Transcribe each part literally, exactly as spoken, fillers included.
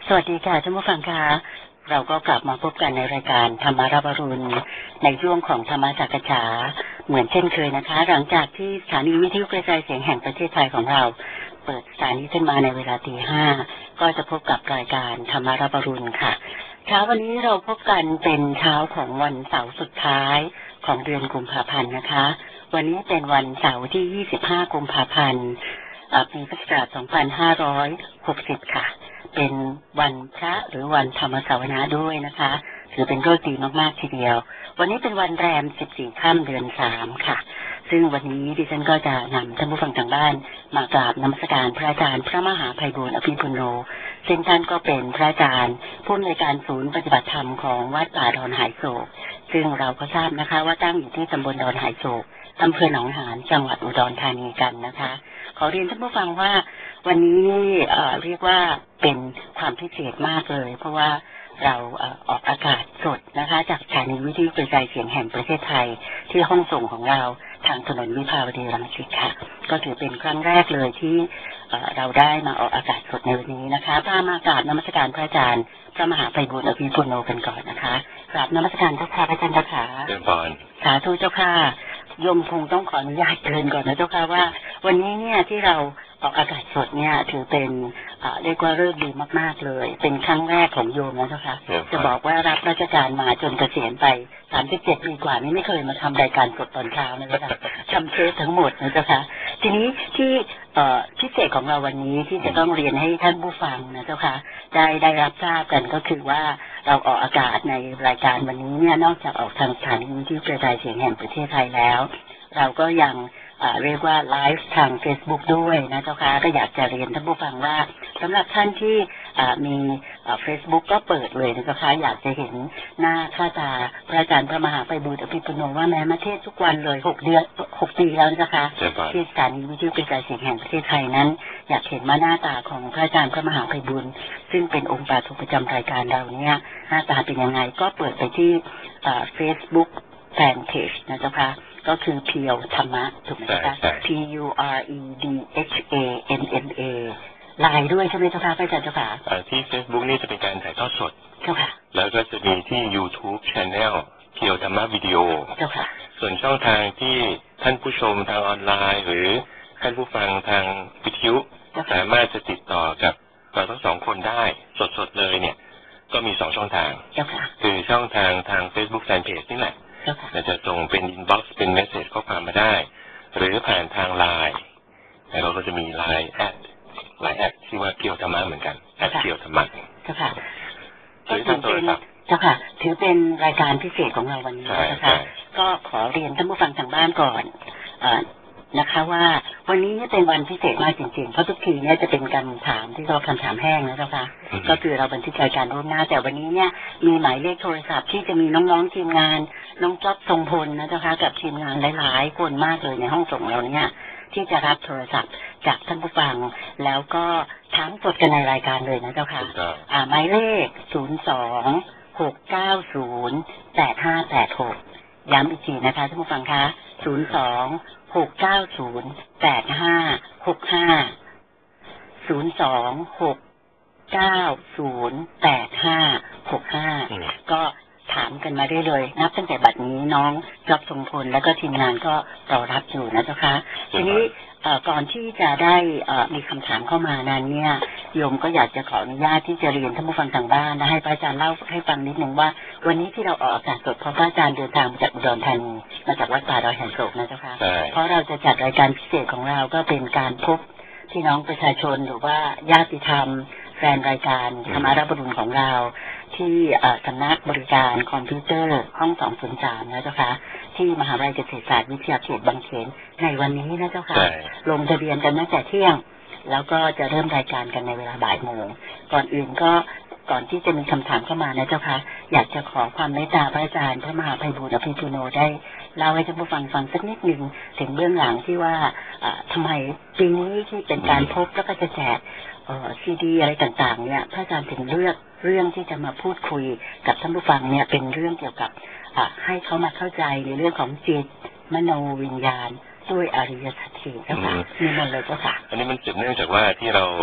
สวัสดีค่ะท่านผู้ฟังค่ะเราก็กลับมาพบกันในรายการธรรมารับอรุณในช่วงของธรรมจักรฉาเหมือนเช่นเคยนะคะหลังจากที่สถานีวิทยุกระจายเสียงแห่งประเทศไทยของเราเปิดสถานีขึ้นมาในเวลาตีห้าก็จะพบกับรายการธรรมารับอรุณค่ะเช้าวันนี้เราพบกันเป็นเช้าของวันเสาร์สุดท้ายของเดือนกุมภาพันธ์นะคะวันนี้เป็นวันเสาร์ที่ยี่สิบห้ากุมภาพันธ์ปีพุทธศักราชสองพันห้าร้อยหกสิบค่ะเป็นวันพระหรือวันธรรมสวนาด้วยนะคะถือเป็นฤกษ์ดีมากๆทีเดียววันนี้เป็นวันแรมสิบสี่ค่ำเดือนสามค่ะซึ่งวันนี้ดิฉันก็จะนำท่านผู้ฟังทางบ้านมากราบนมัสการพระอาจารย์พระมหาไพบูลย์อภิปุโนซึ่งท่านก็เป็นพระอาจารย์ผู้อำนวยการศูนย์ปฏิบัติธรรมของวัดป่าดอนหายโศกซึ่งเราก็ทราบนะคะว่าตั้งอยู่ที่ตำบลดอนหายโศกอำเภอหนองหานจังหวัดอุดรธานีกันนะคะขอเรียนท่านผู้ฟังว่าวันนี้เอ่อเรียกว่าเป็นความพิเศษมากเลยเพราะว่าเราเอ่อออกอากาศสดนะคะจากสถานีวิทยุกระจายเสียงแห่งประเทศไทยที่ห้องส่งของเราทางถนนวิภาวดีรังสิตค่ะก็ถือเป็นครั้งแรกเลยที่เอ่อเราได้มาออกอากาศสดในวันนี้นะคะพามากราบนมัสการพระอาจารย์พระมหาไพบูลย์อภิปุโนกันก่อนนะคะกราบนมัสการเจ้าค่ะพระอาจารย์เจ้าค่ะเจริญพรสาธุเจ้าค่ะโยมคงต้องขออนุญาตเตือนก่อนนะเจ้าค่ะว่าวันนี้เนี่ยที่เราออกอากาศสดเนี่ยถือเป็นเรียกว่าฤกษ์ดีมากๆเลยเป็นครั้งแรกของโยมนะเจ้าค่ะจะบอกว่ารับราชการมาจนเกษียณไปสามสิบเจ็ดปีกว่านี้ไม่เคยมาทำรายการสดตอนเช้านะเจ้าค่ะทำเทปทั้งหมดนะเจ้าค่ะทีนี้ที่พิเศษของเราวันนี้ที่จะต้องเรียนให้ท่านผู้ฟังนะเจ้าค่ะได้ได้รับทราบกันก็คือว่าเราออกอากาศในรายการวันนี้เนี่ยนอกจากออกทางสถานีวิทยุกระจายเสียงแห่งประเทศไทยแล้วเราก็ยังเรียกว่าไลฟ์ทาง Facebook ด้วยนะเจ้าค่ะก็อยากจะเรียนท่านผู้ฟังว่าสำหรับท่านที่มีเฟซบุ๊กก็เปิดเลยนะเจ้าค่ะอยากจะเห็นหน้าค่าตาพระอาจารย์พระมหาไพบูลย์อภิปุโนว่าแม้มาเทศทุกวันเลยหกเดือนหกปีแล้วนะเจ้าค่ะที่สถานีวิทยุกระจายเสียงแห่งประเทศไทยนั้นอยากเห็นมาหน้าตาของพระอาจารย์พระมหาไพบูลย์ซึ่งเป็นองค์ปาฐกประจำรายการเราเนี่ยหน้าตาเป็นยังไงก็เปิดไปที่เฟซบุ๊กแฟนเพจนะเจ้าค่ะก็คือเพียวธรรมะถูกไหมคะ P U R E D H A M M A ไลน์ด้วยใช่ไหมเจ้าค่ะพระอาจารย์เจ้าค่ะที่ Facebook นี่จะเป็นการถ่ายทอดสดเจ้าค่ะแล้วก็จะมีที่ YouTube Channel เพียวธรรมะวิดีโอเจ้าค่ะส่วนช่องทางที่ท่านผู้ชมทางออนไลน์หรือท่านผู้ฟังทางวิทยุสามารถจะติดต่อกับเราทั้งสองคนได้สดๆเลยเนี่ยก็มีสองช่องทางคือช่องทางทาง Facebook Fanpage นี่แหละเราจะส่งเป็นอินบ็อกซ์เป็นเมสเสจข้อความมาได้หรือผ่านทางไลน์เราก็จะมีไลน์แอดไลน์แอดชื่อว่าเพียวธรรมะเหมือนกันแอดเพียวธรรมะเจ้าค่ะถือเป็นเจ้าค่ะถือเป็นรายการพิเศษของเราวันนี้นะคะก็ขอเรียนท่านผู้ฟังทางบ้านก่อนนะคะว่าวันนี้เป็นวันพิเศษมากจริงๆเพราะทุกทีเนี่ยจะเป็นการถามที่เราคำถามแห้งนะเจ้าค่ะก็คือเราบันทึกรายการร่วมหน้าแต่วันนี้เนี่ยมีหมายเลขโทรศัพท์ที่จะมีน้องๆทีมงานน้องจ๊อบทรงพลนะเจ้าค่ะกับทีมงานหลายๆคนมากเลยในห้องส่งเราเนี่ยที่จะรับโทรศัพท์จากท่านผู้ฟังแล้วก็ถามสดกันในรายการเลยนะเจ้าค่ะอ่าหมายเลขศูนย์สองหกเก้าศูนย์แปดห้าแปดหกย้ำอีกทีนะคะท่านผู้ฟังคะศูนย์สองหกเก้าศูนย์แปดห้าหกห้าศูนย์สองหกเก้าศูนย์แปดห้าหกห้าก็ถามกันมาได้เลยนับตั้งแต่บัดนี้น้องจอบทรงพลแล้วก็ทีมงานก็รอรับอยู่นะเจ้าค่ะทีนี้ก่อนที่จะได้มีคำถามเข้ามานั้นเนี่ยโยมก็อยากจะขออนุญาตที่จะเรียนท่านผู้ฟังทางบ้านนะให้พระอาจารย์เล่าให้ฟังนิดนึงว่าวันนี้ที่เราออกอากาศสดเพราะพระอาจารย์เดินทางมาจากอุดรธานีมาจากวัดป่าดอยหายโศกนะเจ้าค่ะเพราะเราจะจัดรายการพิเศษของเราก็เป็นการพบพี่น้องประชาชนหรือว่าญาติธรรมแฟนรายการธรรมารับอรุณของเราที่สำนักบริการคอมพิวเตอร์ห้องสองศูนย์สามนะเจ้าค่ะที่มหาวิทยาลัยเกษตรศาสตร์วิทยาเขตบางเขนในวันนี้นะเจ้าค่ะลงทะเบียนกันตั้งแต่เที่ยงแล้วก็จะเริ่มรายการกันในเวลาบ่ายโมงก่อนอื่นก็ก่อนที่จะมีคำถามเข้ามานะเจ้าค่ะอยากจะขอความเมตตาพระอาจารย์พระมหาไพบูลย์อภิปุโนได้เล่าให้ท่านผู้ฟังฟังสักนิดหนึ่งถึงเบื้องหลังที่ว่าทำไมปีนี้ที่เป็นการพบแล้วก็จะแจกซีดีอะไรต่างๆเนี่ยพระอาจารย์ถึงเลือกเรื่องที่จะมาพูดคุยกับท่านผู้ฟังเนี่ยเป็นเรื่องเกี่ยวกับให้เขามาเข้าใจในเรื่องของจิตมโนวิญญาณด้วยอริยสัจสี่เจ้าค่ะมีมันเลยเจ้าค่ะอันนี้มันสืบเนื่องจากว่าที่เรา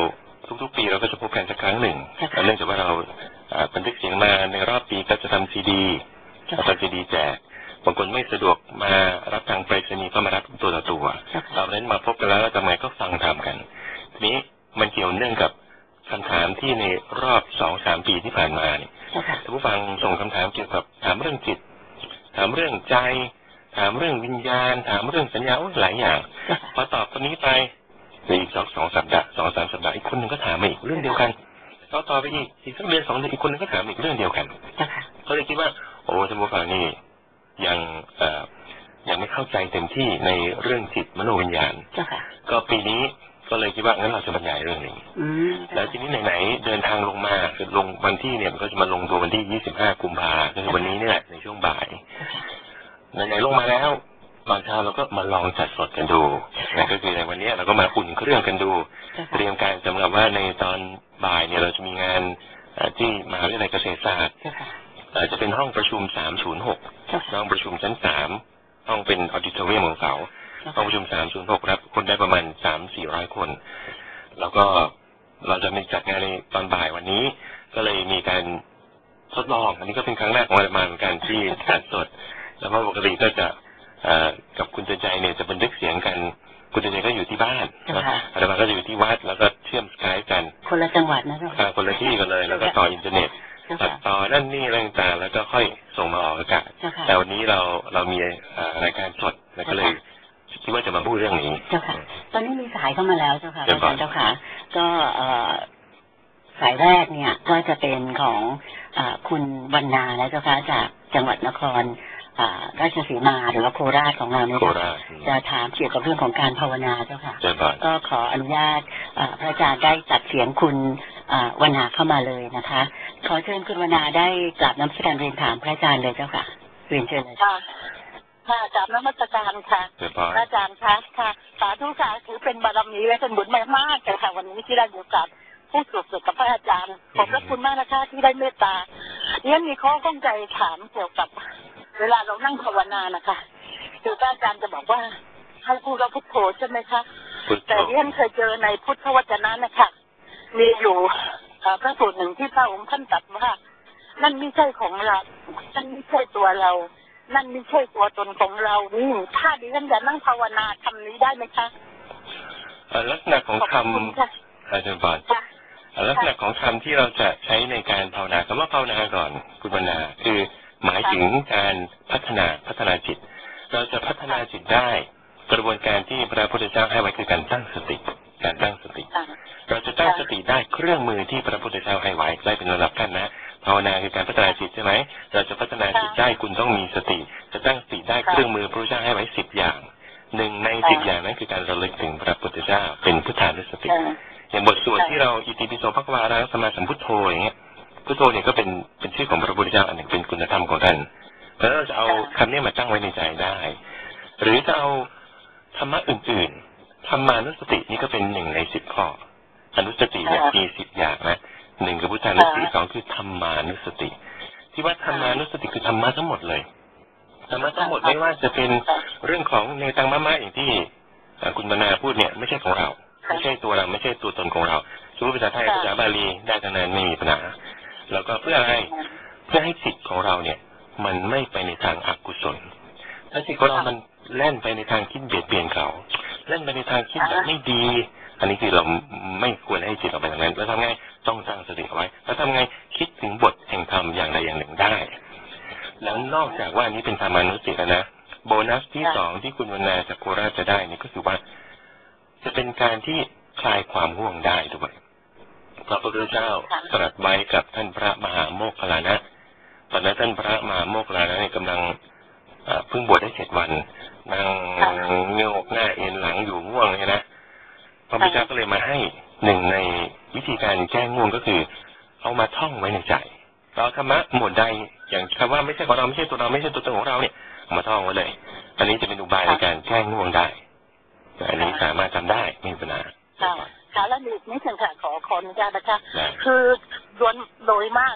ทุกๆปีเราก็จะพบกันสักครั้งหนึ่งเนื่องจากว่าเราบันทึกเสียงมาในรอบปีก็จะทำซีดีทำซีดีแจกบางคนไม่สะดวกมารับทางไปรษณีย์ก็มารับตัวต่อตัวเราเน้นมาพบกันแล้วทำไมก็ฟังทำกันทีนี้มันเกี่ยวเนื่องกับคำถามที่ในรอบสองสามปีที่ผ่านมาเนี่ยท่านผู้ฟังส่งคำถามเกี่ยวกับถามเรื่องจิตถามเรื่องใจถามเรื่องวิญญาณถามเรื่องสัญญาหลายอย่างพอตอบคนนี้ไปอีกสองสองสัปดาห์สองสามสัปดาห์อีกคนหนึ่งก็ถามมาอีกเรื่องเดียวกันต่อต่อไปอีกอีกสักเดือนสองเดือนอีกคนหนึ่งก็ถามอีกเรื่องเดียวกันเขาเลยคิดว่าโอ้ท่านผู้ฟังนี่ยังเอ่อยังไม่เข้าใจเต็มที่ในเรื่องจิตมโนวิญญาณก็ปีนี้ก็เลยคิดว่างั้นเราจะบรรยายเรื่องนี้แล้วทีนี้ไหนๆเดินทางลงมาคือลงวันที่เนี่ยมันก็จะมาลงตัววันที่ยี่สิบห้ากุมภาพันธ์คือวันนี้เนี่ยในช่วงบ่ายไหนๆลงมาแล้วตอนเช้าเราก็มาลองจัดสดกันดูนะก็คือในวันนี้เราก็มาอุ่นเครื่องกันดูเตรียมการสำหรับว่าในตอนบ่ายเนี่ยเราจะมีงานที่มหาวิทยาลัยเกษตรศาสตร์จะเป็นห้องประชุมสามศูนย์หกห้องประชุมชั้นสามห้องเป็นออดิโทเรียมของเขาห้องประชุมสามศูนย์หกรับคนได้ประมาณสามสี่ร้อยคนแล้วก็เราจะมีจัดงานในตอนบ่ายวันนี้ก็เลยมีการทดลองอันนี้ก็เป็นครั้งแรกของอาตมาเหมือนกันที่จัดสดแล้วปกติก็จะกับคุณเจนใจเนี่ยจะบันทึกเสียงกันคุณเจนใจก็อยู่ที่บ้านอาตมาก็จะอยู่ที่วัดแล้วก็เชื่อมสกายกันคนละจังหวัดนะคนละที่กันเลยแล้วก็ต่ออินเทอร์เน็ตตัดต่อนั่นนี่อะไรต่างๆแล้วก็ค่อยส่งมาออกอากาศแต่วันนี้เราเรามีรายการสดแล้วก็เลยคิดว่าจะมาพูดเรื่องนี้เจ้าค่ะตอนนี้มีสายเข้ามาแล้วเจ้าค่ะอาจารย์เจ้าค่ะก็สายแรกเนี่ยก็จะเป็นของคุณวรรณานะเจ้าค่ะจากจังหวัดนครราชสีมาหรือว่าโคราชของเราเนี่ยจะถามเกี่ยวกับเรื่องของการภาวนาเจ้าค่ะก็ขออนุญาตพระอาจารย์ได้จัดเสียงคุณวรรณาเข้ามาเลยนะคะขอเชิญคุณวรรณาได้กราบนมัสการเรียนถามพระอาจารย์เลยเจ้าค่ะเรียนเชิญเลยค่ะค่ะกราบนมัสการค่ะพระอาจารย์คะค่ะสาธุค่ะถือเป็นบารมีและเป็นบุญมากๆเลยค่ะวันนี้ที่ได้มีโอกาสพูดสดๆกับพระอาจารย์ขอบพระคุณมากนะคะที่ได้เมตตาเนี่ยมีข้อข้องใจถามเกี่ยวกับเวลาเรานั่งภาวนานะคะคือพระอาจารย์จะบอกว่าให้พูดว่าพุทโธใช่ไหมคะแต่ที่ฉันเคยเจอในพุทธวจนะนะคะมีอยู่พระสูตรหนึ่งที่พระองค์ท่านตรัสว่านั่นไม่ใช่ของเรานั่นไม่ใช่ตัวเรานั่นไม่ใช่ตัวตนของเรานี่ถ้าดิฉันจะนั่งภาวนาทำนี้ได้ไหมคะลักษณะของคำอาจารย์บอลลักษณะของคำที่เราจะใช้ในการภาวนาคำว่าภาวนาก่อนคุณวรรณาคือหมายถึงการพัฒนาพัฒนาจิตเราจะพัฒนาจิตได้กระบวนการที่พระพุทธเจ้าให้ไว้คือการตั้งสติการตั้งสติเราจะตั้งสติได้เครื่องมือที่พระพุทธเจ้าให้ไว้ได้เป็นระดับขั้นนะภาวนาคือการพัฒนาจิตใช่ไหมเราจะพัฒนาจิตได้คุณต้องมีสติจะตั้งสติได้เครื่องมือพระพุทธเจ้าให้ไว้สิบอย่างหนึ่งในสิบอย่างนั้นคือการระลึกถึงพระพุทธเจ้าเป็นพุทธานุสติอย่างบทสวดที่เราอิติปิโสภควาระสัมมาสัมพุทโธอย่างเงี้ยพุทโธเนี่ยก็เป็นเป็นชื่อของพระพุทธเจ้าอันหนึ่งเป็นคุณธรรมของท่านเพราะฉะนั้นเราจะเอาคำนี้มาตั้งไว้ในใจได้หรือจะเอาธรรมะอื่นๆธรรมานุสตินี่ก็เป็นหนึ่งในสิบข้ออนุสติเนี่ยมีสิบอย่างนะหนึ่งคือพุทธานุสติสองคือธรรมานุสติที่ว่าธรรมานุสติคือธรรมะทั้งหมดเลยธรรมะทั้งหมดไม่ว่าจะเป็นเรื่องของในตังมะมะอย่างที่คุณบรรณาพูดเนี่ยไม่ใช่ของเราไม่ใช่ตัวเราไม่ใช่ตัวตนของเราสมมติภาษาไทยภาษาบาลีได้ทั้งนั้นไม่มีปัญหาแล้วก็เพื่ออะไรเพื่อให้จิตของเราเนี่ยมันไม่ไปในทางอกุศลถ้าจิตของเรามันแล่นไปในทางคิดเบียดเบียนเขาเล่นไปในทางคิดแบบไม่ดีอันนี้คือเราไม่ควรให้จิตเราไปทางนั้นแล้วทำไงต้องตั้งสติเอาไว้แล้วทำไงคิดถึงบทแห่งธรรมอย่างใดอย่างหนึ่งได้แล้วนอกจากว่านี้เป็นธรรมานุสติแล้วนะโบนัสที่สองที่คุณวรรณาจากโคราชจะได้นี่ก็คือว่าจะเป็นการที่คลายความห่วงได้ด้วยพระพุทธเจ้าตรัสไว้กับท่านพระมหาโมคคัลลานะตอนนั้นท่านพระมหาโมคคัลลานะเนี่ยกำลังเพิ่งบวชได้เจ็ดวันนั่งเงยหน้าเอ็นหลังอยู่ง่วงเลยนะพระพุทธเจ้าก็เลยมาให้หนึ่งในวิธีการแก้ง่วงก็คือเอามาท่องไว้ในใจเราธรรมะหมวดใดอย่างคำว่าไม่ใช่ของเราไม่ใช่ตัวเราไม่ใช่ตัวตนของเราเนี่ยมาท่องไว้เลยอันนี้จะเป็นอุบายในการแก้ง่วงได้อันนี้สามารถทำได้ไม่มีปัญหาค่ะแล้วอีกนิดนึงค่ะขอขออนุญาตนะคะคือโดยโดยมากเนี่ย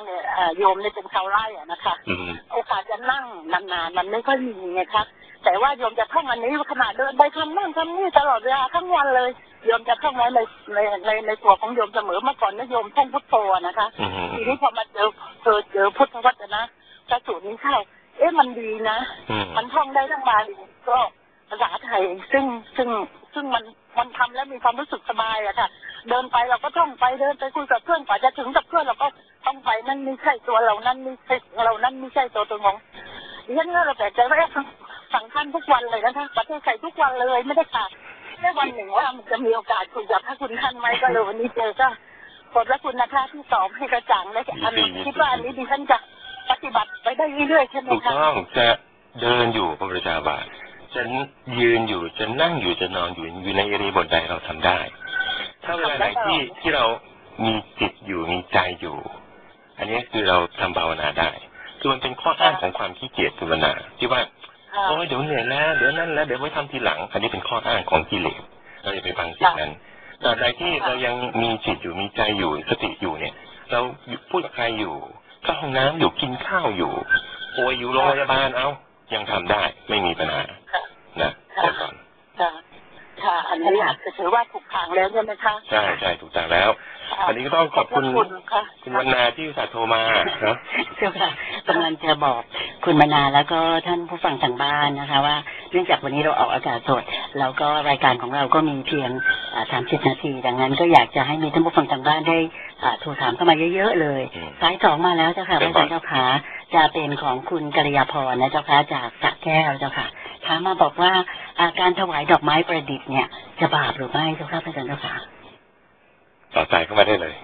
โยมเนี่ยเป็นชาวไร่อะนะคะโอกาสจะนั่งนานๆมันไม่ค่อยมีไงคะแต่ว่าโยมจะท่องอันนี้ขณะเดินไปทำนั่นทำนี่ตลอดเวลาทั้งวันเลยโยมจะท่องไว้ในในในในตัวของโยมเสมอเมื่อก่อนนะโยมท่องพุทโธนะคะทีนี้พอมาเจอเจอเจอพุทธวจนะกระสูตรนี้เข้าเอ๊ะมันดีนะมันท่องได้ทั้งบาลีก็ภาษาไทยซึ่งซึ่งซึ่งมันมันทำแล้วมีความรู้สึกสบายอะค่ะเดินไปเราก็ท่องไปเดินไปคุยกับเพื่อนกว่าจะถึงกับเพื่อนเราก็ต้องไปนั่นไม่ใช่ตัวเรานั่นไม่ใช่เรานั่นไม่ใช่ตัวตนของดิฉันก็เราแต่ใจว่าสั่งท่านทุกวันเลยนะคะประเทศไทยทุกวันเลยไม่ได้ขาดแค่วันหนึ่งว่ามันจะมีโอกาสคุยกับพระคุณท่านไหมก็เลยวันนี้เจอก็ขอบพระคุณนะคะที่ตอบให้กระจ่างและอันคิดว่าอันนี้ดิฉันจะปฏิบัติไปได้เรื่อยๆใช่ไหมคะถูกต้องจะเดินอยู่พระพุทธเจ้าบาทจะยืนอยู่จะนั่งอยู่จะนอนอยู่อยู่ในอิริยาบถใดเราทำได้ถ้าเวลาไหนที่ที่เรามีจิตอยู่มีใจอยู่อันนี้คือเราทำภาวนาได้คือมันเป็นข้ออ้างของความขี้เกียจภาวนาที่ว่าโอ้ยเดี๋ยวเหนื่อยแล้วเดี๋ยวนั่นแล้วเดี๋ยวไว้ทำทีหลังอันนี้เป็นข้ออ้างของกิเลสเราจะไปฟังสิ่งนั้นแต่ใดที่เรายังมีจิตอยู่มีใจอยู่สติอยู่เนี่ยเราพูดกับใครอยู่เข้าห้องน้ำอยู่กินข้าวอยู่โอยอยู่โรงพยาบาลเอายังทำได้ไม่มีปัญหานะเดี๋ยวก่อนค่ะอันนี้อาจจะถือว่าถูกทางแล้วใช่ไหมคะใช่ใช่ถูกทางแล้วอันนี้ก็ต้องขอบคุณคุณวรรณาที่สาโทรมาครับเจ้าค่ะกำลังจะบอกคุณวรรณาแล้วก็ท่านผู้ฟังทางบ้านนะคะว่าเนื่องจากวันนี้เราออกอากาศสดแล้วก็รายการของเราก็มีเพียงสามสิบนาทีดังนั้นก็อยากจะให้มีท่านผู้ฟังทางบ้านได้โทรถามเข้ามาเยอะๆเลยสายสองมาแล้วเจ้าค่ะพระอาจารย์เจ้าค่ะจะเป็นของคุณกัลยาภรณ์นะเจ้าค่ะจากสระแก้วเจ้าค่ะถามมาบอกว่าการถวายดอกไม้ประดิษฐ์เนี่ยจะบาปหรือไม่เจ้าค่ะพระอาจารย์เจ้าค่ะต่อใจเข้ามาได้เลย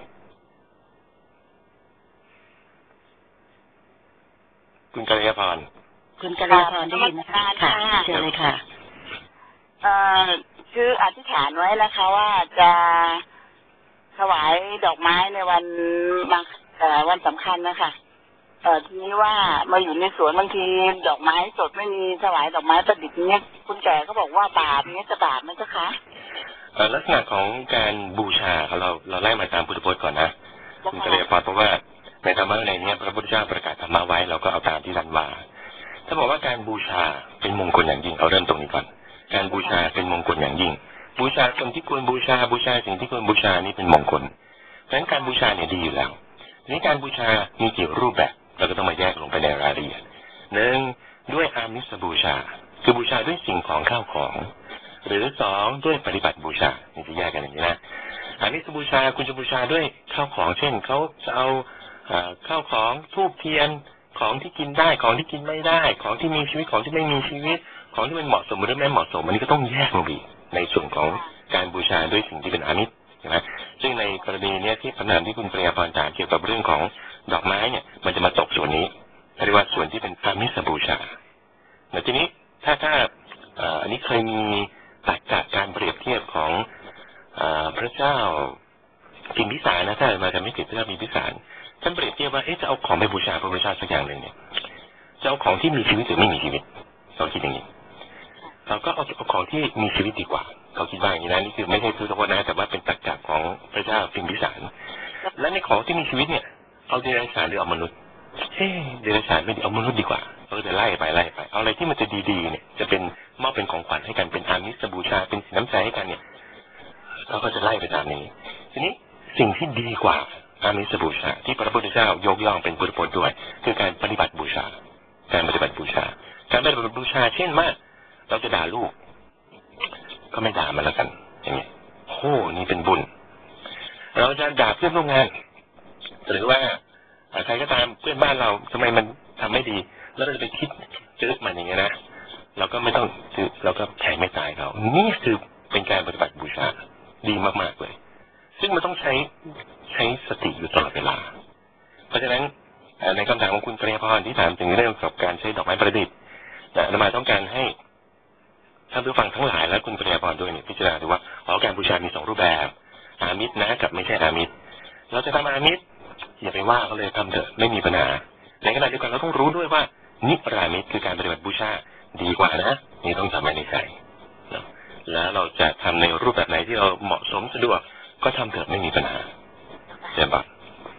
คุณกัลยาภรณ์คุณกัลยาภรณ์ได้ยินนะคะค่ะเชิญเลยค่ะเอ่อคืออธิษฐานไว้นะคะว่าจะถวายดอกไม้ในวันบางเอ่อวันสำคัญนะคะเอ่อทีนี้ว่ามาอยู่ในสวนบางทีดอกไม้สดไม่มีถวายดอกไม้ประดิษฐ์เนี้ยคุณแก่เขาบอกว่าบาปเนี้ยจะบาปไหมเจ้าคะลักษณะของการบูชาเราเราไล่มาตามพุทธพจน์ก่อนนะคุณกัลยาภรณ์เพราะว่าในธรรมะในนี้พระพุทธเจ้าประกาศธรรมะไว้เราก็เอาตามที่ท่านว่าถ้าบอกว่าการบูชาเป็นมงคลอย่างยิ่งเอาเริ่มตรงนี้ก่อนการบูชาเป็นมงคลอย่างยิ่งบูชาคนที่ควรบูชาบูชาสิ่งที่ควรบูชานี่เป็นมงคลเพราะฉะนั้นการบูชาเนี่ยดีอยู่แล้วทีนี้การบูชามีกี่รูปแบบเราก็ต้องมาแยกลงไปในรายละเอียดหนึ่งด้วยอามิสบูชาคือบูชาด้วยสิ่งของข้าวของหรือสองด้วยปฏิบัติบูชานี่จะแยกกันอย่างนี้นะอามิสบูชาคุณจะบูชาด้วยข้าวของเช่นเขาจะเอาข้าวของธูปเทียนของที่กินได้ของที่กินไม่ได้ของที่มีชีวิตของที่ไม่มีชีวิตของที่มันเหมาะสมหรือไม่เหมาะสมอันนี้ก็ต้องแยกลงไปในส่วนของการบูชาด้วยสิ่งที่เป็นอามิสนะซึ่งในกรณีนี้ที่คำถามที่คุณกัลยาภรณ์ถามเกี่ยวกับเรื่องของดอกไม้เนี่ยมันจะมาตกส่วนนี้เรียกว่าส่วนที่เป็นอามิสบูชาแต่ทีนี้ถ้าถ้าอันนี้เคยมีหลักการการเปรียบเทียบของพระเจ้าพิมพิสารนะถ้ามาจะไม่ผิดพระเจ้าพิมพิสารท่านเปรียบเทียบว่าเอ๊ะจะเอาของไปบูชาพระพุทธเจ้าสักอย่างหนึ่งเนี่ยจะเอาของที่มีชีวิตหรือไม่มีชีวิตเราคิดอย่างนี้เราก็เอาของที่มีชีวิตดีกว่าเขาคิดว่าอย่างนี้นะนี่คือไม่ใช่พุทธวจนะแต่ว่าเป็นตรรกะของพระเจ้าพิมพิสารและในของที่มีชีวิตเนี่ยเอาเดรัจฉานหรือเอามนุษย์เอ๊ะเดรัจฉานไม่ดีเอามนุษย์ดีกว่าเราจะไล่ไปไล่ไปเอาอะไรที่มันจะดีๆเนี่ยจะเป็นมอบเป็นของขวัญให้กันเป็นอามิสบูชาเป็นสินน้ำใจให้กันเนี่ยเราก็จะไล่ไปตามนี้ทีนี้สิ่งที่ดีกว่าอามิสบูชาที่พระพุทธเจ้ายกย่องเป็นพุทธพจน์ด้วยคือการปฏิบัติบูชาการปฏิบัติบูชาการปฏิบัติบูชาเช่นว่าเราจะด่าลูกก็ไม่ด่ามันแล้วกันอย่างเงี้ยโอ้นี่เป็นบุญเราจะด่าเพื่อนร่วมงานหรือว่าใครก็ตามเพื่อนบ้านเราทำไมมันทำไม่ดีแล้วเราจะไปคิดจืดมันอย่างเงี้ยนะเราก็ไม่ต้องคือเราก็แผ่ไม่ตายเขานี่คือเป็นการปฏิบัติบูชาดีมากๆเลยซึ่งมันต้องใช้ใช้สติอยู่ตลอดเวลาเพราะฉะนั้นในคำถามของคุณกัลยาภรณ์ที่ถามถึงเรื่องกับการใช้ดอกไม้ประดิษฐ์อาตมาต้องการให้ท่านผู้ฟังทั้งหลายและคุณกัลยาภรณ์ด้วยเนี่ยพิจารณาดูว่าอ๋อการบูชามีสองรูปแบบอามิสนะกับไม่ใช่อามิสเราจะทำอามิสอย่าไปว่าเขาเลยทำเถอะไม่มีปัญหาในขณะเดียวกันเราต้องรู้ด้วยว่านิรามิสคือการปฏิบัติบูชาดีกว่านะนี่ต้องจำไว้ในใจแล้วเราจะทำในรูปแบบไหนที่เราเหมาะสมสะดวกก็ทำเถอะไม่มีปัญหาใช่ปะ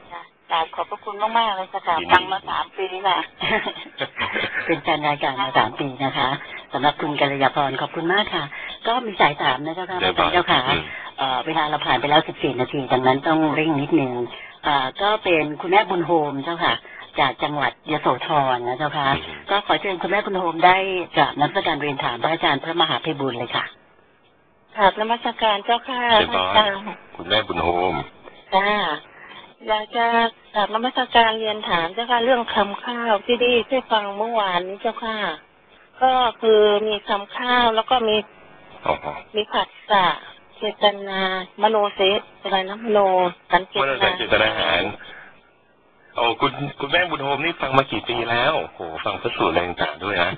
กราบขอบพระคุณมากๆเลยค่ะฟังมาสามปีค่ะเป็นการรายการมาสามปีนะคะสำหรับคุณกัลยาพรขอบคุณมากค่ะก็มีสายถามนะคะอาจารย์เจ้าค่ะเวลาเราผ่านไปแล้วสิบสี่นาทีดังนั้นต้องเร่งนิดนึงก็เป็นคุณแม่บุญโฮมเจ้าค่ะจากจังหวัดยโสธรนะเจ้าค่ะก็ขอเชิญคุณแม่บุญโฮมได้กราบนมัสการเรียนถามพระอาจารย์พระมหาไพบูลย์เลยค่ะกราบนมัสการเจ้าค่ะพระอาจารย์คุณแม่บุญโฮมจ้าอยากจะกราบนมัสการเรียนถามเจ้าค่ะเรื่องคำข้าวที่ได้ที่ฟังเมื่อวานนี้เจ้าค่ะก็คือมีคำข้าวแล้วก็มีมีผัสสะเจตนามโนเสสอะไรนะมโนสัญเจตนามโนสัญเจตนาหารโอ้คุณคุณแม่บุญโฮมนี่ฟังมากี่ปีแล้วโหฟังพระสูตรอะไรต่างๆด้วยนะ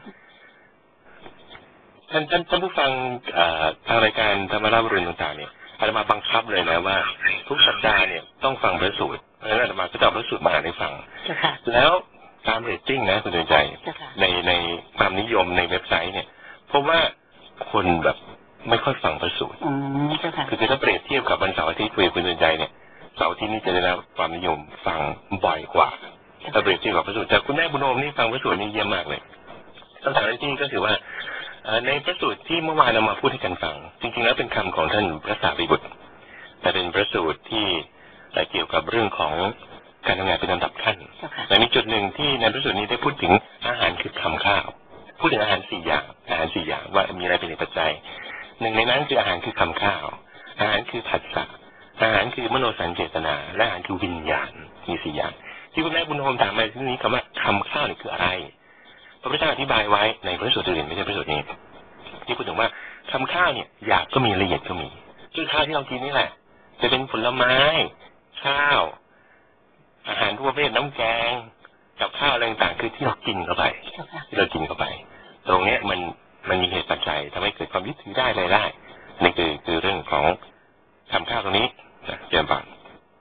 ท่านท่านท่านผู้ฟังทางรายการธรรมราชบรุณต่างๆเนี่ยอาตมาบังคับเลยนะว่าทุกสัปดาห์เนี่ยต้องฟังพระสูตรเพราะฉะนั้นอาตมาก็จะเอาพระสูตรมาอ่านให้ฟังแล้วตามเรตติ้งนะคุณเดินใจในในความนิยมในเว็บไซต์เนี่ยเพราะว่าคนแบบไม่ค่อยฟังพระสูตรคือถ้าเปรียบเทียบกับวันเสาร์อาทิตย์คุยกับคุณเดินใจเนี่ยเสาร์อาทิตย์นี่จะได้รับความนิยมฟังบ่อยกว่าถ้าเปรียบเทียบกับพระสูตรแต่คุณแม่บุญโฮมนี่ฟังพระสูตรนี่เยี่ยมมากเลยคำถามที่นี่ก็คือว่าในพระสูตรที่เมื่อวานเรามาพูดให้กันฟังจริงๆแล้วเป็นคำของท่านพระสารีบุตรแต่เป็นพระสูตรที่เกี่ยวกับเรื่องของการทำงานเป็นลำดับขั้นแต่มีจุดหนึ่งที่ในพระสูตรนี้ได้พูดถึงอาหารคือคำข้าวพูดถึงอาหารสี่อย่างอาหารสี่อย่างว่ามีอะไรเป็นปัจจัยหนึ่งในนั้นคืออาหารคือคำข้าวอาหารคือผัสสะอาหารคือมโนสัญเจตนาและอาหารคือวิญญาณมีสี่อย่างที่คุณแม่บุญโฮมถามมาที่นี้คำว่าคำข้าวนี่คืออะไรพระพุทธเจ้าอธิบายไว้ในพระสูตรอื่นไม่ใช่พระสูตรนี้ที่พูดถึงว่าคำข้าวเนี่ยหยาบก็มีละเอียดก็มีคือข้าวที่เรากินนี่แหละจะเป็นผลไม้ข้าวอาหารทั่วไปน้ำแกงกับข้าวอะไรต่างๆคือที่เรากินเข้าไปที่เรากินเข้าไปตรงนี้มันมันมีเหตุปัจจัยทำให้เกิดความยึดถือได้เลยได้นี่คือคือเรื่องของคำข้าวตรงนี้นะเจมส์บัง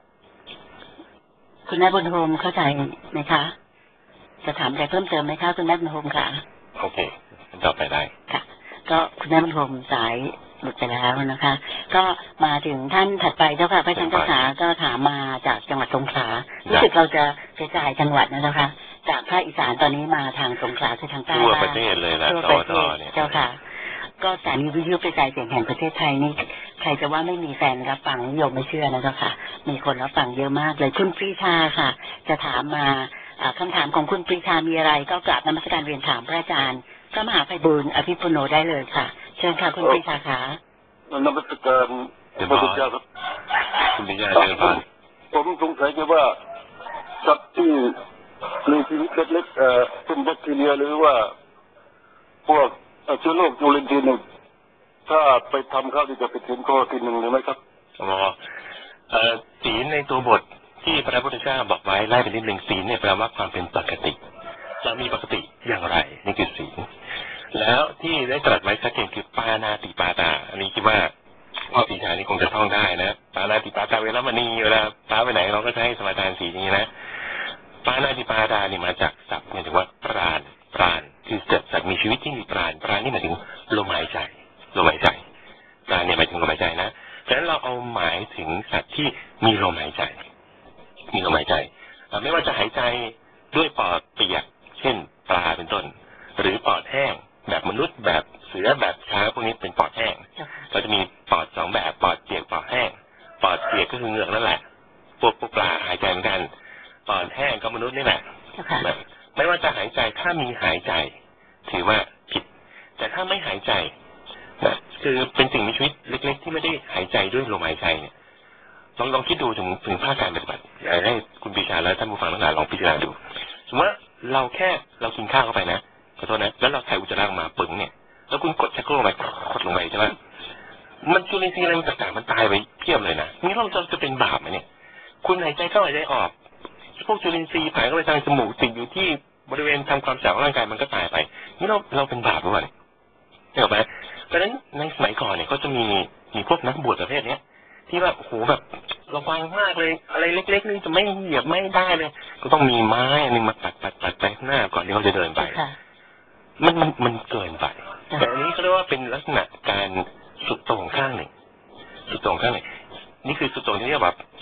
คุณแม่บุญโฮมเข้าใจไหมคะจะถามอะไรเพิ่มเติมไหมคะคุณแม่บุญโฮมค่ะโอเคต่อไปได้ค่ะก็คุณแม่บุญโฮมสายหลุดไปแล้วนะคะก็มาถึงท่านถัดไปเจ้าค่ะพระอาจารย์เจ้าขาก็ถามมาจากจังหวัดสงขลารู้สึกเราจะกระจายจังหวัดนะคะจากภาคอีสานตอนนี้มาทางสงขลาคือทางใต้ทั่วประเทศเลยนะทั่วประเทศเจ้าค่ะก็สถานีวิทยุกระจายเสียงแห่งประเทศไทยนี่ใครจะว่าไม่มีแฟนรับฟังนิยมไม่เชื่อนะเจ้าค่ะมีคนรับฟังเยอะมากเลยคุณปรีชาค่ะจะถามมาคำถามของคุณปรีชามีอะไรก็กราบนมัสการเรียนถามพระอาจารย์พระมหาไพบูลย์อภิปุโนได้เลยค่ะเชิญค่ะคุณปรีชาค่ะนมัสการพระพุทธเจ้าครับคุณปรีชาเชิญค่ะผมสงสัยว่าสัตว์ที่มีชีวิตเล็กๆเอ่อเป็นแบคทีเรียหรือว่าพวกเชื้อโรคจุลินทรีย์หนึ่งถ้าไปทำข้าวที่จะเป็นศีลข้อที่หนึ่งหรือไม่ครับอ๋อเอ่อศีลในตัวบทที่พระพุทธเจ้าบอกไว้ไล่ไปนิดหนึ่งศีลเนี่ยแปลว่าความเป็นปกติเรามีปกติอย่างไรนี่คือศีลแล้วที่ได้ตรัสไว้ชัดเจนคือปานาติปาตาอันนี้คิดว่าพ่อปีชานี่คงจะท่องได้นะปานาติปาตาเวลามันนี่เวลาป้าไปไหนเราก็จะให้สมาทานศีลนี้นะปานาติปาตานี่มาจากศัพท์หมายถึงว่าปราณปราณคือสัตว์มีชีวิตที่มีปราณปราณนี่หมายถึงลมหายใจลมหายใจปราณเนี่ยหมายถึงลมหายใจนะฉะนั้นเราเอาหมายถึงสัตว์ที่มีลมหายใจมีลมหายใจไม่ว่าจะหายใจด้วยปอดเปียกเช่นปลาเป็นต้นหรือปอดแห้งแบบมนุษย์แบบเสือแบบช้างพวกนี้เป็นปอดแห้งเราจะมีปอดสองแบบปอดเปียกปอดแห้งปอดเปียกก็คือเหงือกนั่นแหละพวกพวกปลาหายใจเหมือนกันปอดแห้งก็มนุษย์นี่แหละไม่ว่าจะหายใจถ้ามีหายใจถือว่าผิดแต่ถ้าไม่หายใจนะคือเป็นสิ่งมีชีวิตเล็กๆที่ไม่ได้หายใจด้วยลมหายใจเนี่ยลองลองคิดดูถึงถึงภาคการปฏิบัติอยากให้คุณปีชาและท่านผู้ฟังทั้งหลายลองพิจารณาดูสมมติว่าเราแค่เรากินข้าวเข้าไปนะขอโทษนะแล้วเราถ่ายอุจจาระออกมาปึ๋งเนี่ยแล้วคุณกดชักโครกไปกดลงไปใช่ไหมมันจุลินทรีย์อะไรต่างๆมันตายไปเพียบเลยนะนี่เราจะจะเป็นบาปไหมเนี่ยคุณหายใจเข้าหายใจออกพวกจุลินทรีย์ผ่านเข้าไปทางจมูกติดอยู่ที่บริเวณทำความสะอาดร่างกายมันก็ตายไปนี่เราเราเป็นบาปหรือเปล่าเนี่ยเห็นไหมเพราะฉะนั้นในสมัยก่อนเนี่ยก็จะมีมีพวกนักบวชประเภทเนี้ยที่แบบโหแบบระวังมากเลยอะไรเล็กๆนี่จะไม่เหยียบไม่ได้เลยก็ต้องมีไม้อันนึงมาปัดปัดปัดไปข้างหน้าก่อนที่เขาจะเดินไปมันมันมันเกินไปแต่อันนี้เขาเรียกว่าเป็นลักษณะการสุดโต่งข้างหนึ่งสุดโต่งข้างหนึ่งนี่คือสุดโต่งที่เรียกว่า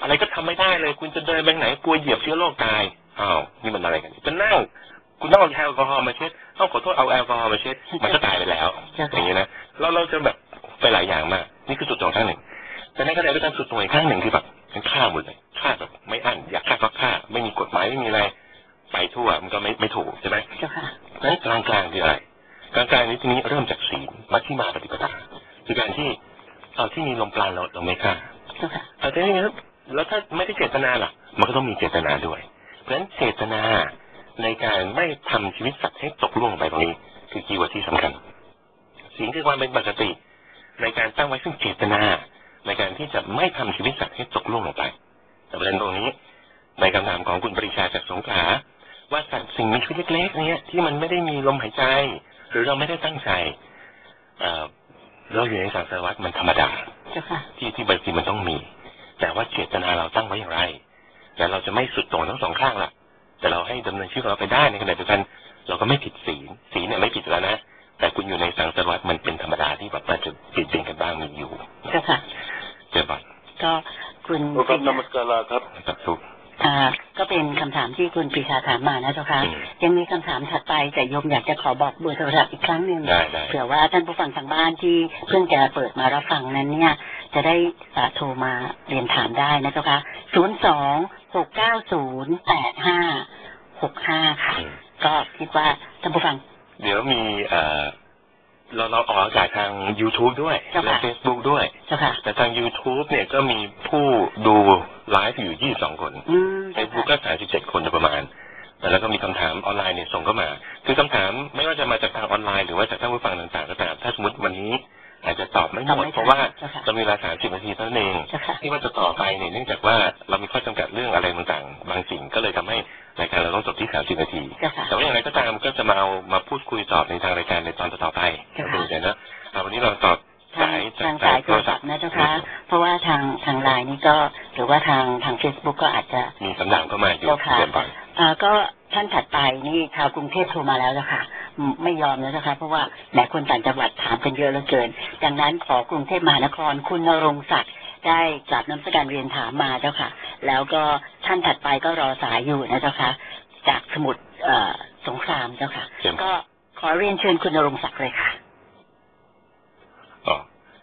อะไรก็ทำไม่ได้เลยคุณจะเดินไปไหนกลัวเหยียบเชื้อโรคตายอ้าวนี่มันอะไรกันจะนั่งคุณต้องเอาแอลกอฮอล์มาเช็ดต้องขอโทษเอาแอลกอฮอล์มาเช็ดมันก็ตายไปแล้วอย่างนี้นะเราเราจะแบบไปหลายอย่างมากนี่คือจุดตรงข้างหนึ่งแต่ในขณะเดียวกันจุดตรงอีกข้างหนึ่งคือแบบมันฆ่าหมดเลยฆ่าแบบไม่อั้นอยากฆ่าก็ฆ่าไม่มีกฎหมายไม่มีอะไรไปทั่วมันก็ไม่ไม่ถูกใช่ไหมเจ้าค่ะนั้นกลางกลางคืออะไรกลางกลางนี้ทีนี้เริ่มจากศีลมัชฌิมาปฏิปทาคือการที่เอาที่มีลมปราณเราเราไม่ฆ่าเจ้าค่ะแต่ทีนี้แล้วถ้าไม่ได้เจตนาล่ะมันก็ต้องมีเจตนาด้วยเพราะฉะนั้นเจตนาในการไม่ทำชีวิตสัตว์ให้ตกล่วงไปตรงนี้คือคีย์เวิร์ดที่สำคัญศีลคือความเป็นปกติในการตั้งไว้ซึ่งเจตนาในการที่จะไม่ทำชีวิตสัตว์ให้ตกล่วงลงไปแต่ประเด็นตรงนี้ในคำถามของคุณปริชาจากสงขลาว่าสัตว์สิ่งมีชีวิตเล็กๆเนี่ยที่มันไม่ได้มีลมหายใจหรือเราไม่ได้ตั้งใจเราอยู่ในสังสารวัฏมันธรรมดาที่ที่บางทีมันต้องมีแต่ว่าเจตนาเราตั้งไว้อย่างไรแต่เราจะไม่สุดโต่งทั้งสองข้างล่ะแต่เราให้ดำเนินชีวิตเราไปได้ในขณะเดียวกันเราก็ไม่ผิดศีลศีลเนี่ยไม่ผิดแล้วนะแต่คุณอยู่ในสังสารวัฏมันเป็นธรรมดาที่แบบมันจะเปลี่ยนเปลี่ยนกันบ้างมีอยู่เจ้าค่ะเจ้าบัตรก็คุณเป็นนมัสการครับครับทุกอ่าก็เป็นคำถามที่คุณปรีชาถามมานะเจ้าค่ะยังมีคำถามถัดไปแต่โยมอยากจะขอบอกเบอร์โทรศัพท์อีกครั้งหนึ่งเผื่อว่าท่านผู้ฟังทางบ้านที่เพิ่งจะเปิดมารับฟังนั้นเนี่ยจะได้โทรมาเรียนถามได้นะเจ้าค่ะศูนย์สองหกเก้าศูนย์แปดห้าหกห้าค่ะก็คิดว่าท่านผู้ฟังเดี๋ยวมีเอ่อเราเราออกอากาศทาง YouTube ด้วยและ Facebook ด้วยแต่ทาง YouTube เนี่ยก็มีผู้ดูไลฟ์อยู่ยี่สิบสองคน Facebook ก็สามสิบเจ็ดคนประมาณแล้วก็มีคำถามออนไลน์เนี่ยส่งเข้ามาคือคำถามไม่ว่าจะมาจากทางออนไลน์หรือว่าจากท่านผู้ฟังต่างๆก็ตามถ้าสมมติวันนี้อาจจะตอบไม่หมดเพราะว่าเรามีเวลาสามสิบนาทีเท่านั้นเองที่ว่าจะต่อไปเนี่ยเนื่องจากว่าเรามีข้อจำกัดเรื่องอะไรต่างๆบางสิ่งก็เลยทำให้รายการเราต้องจบที่สามสิบนาทีแต่ว่าอย่างไรก็ตามก็จะมาเอามาพูดคุยตอบในทางรายการในตอนต่อไปดูเดี๋ยวนะวันนี้เราตอบสายทางสายโทรศัพท์นะเจ้าค่ะเพราะว่าทางทางไลน์นี่ก็หรือว่าทางทาง Facebook ก็อาจจะมีคำถามเข้ามาอยู่เรียนบ่อยอ่าก็ท่านถัดไปนี่ชาวกรุงเทพโทรมาแล้วเจ้าค่ะไม่ยอมแล้วนะคะเพราะว่าหลายคนต่างจังหวัดถามกันเยอะเหลือเกินดังนั้นขอกรุงเทพมหานครคุณณรงค์ศักดิ์ได้กราบนมัสการเรียนถามมาเจ้าค่ะแล้วก็ท่านถัดไปก็รอสายอยู่นะเจ้าค่ะจากสมุทรสงครามเจ้าค่ะก็ขอเรียนเชิญคุณณรงค์ศักดิ์เลยค่ะอ๋อ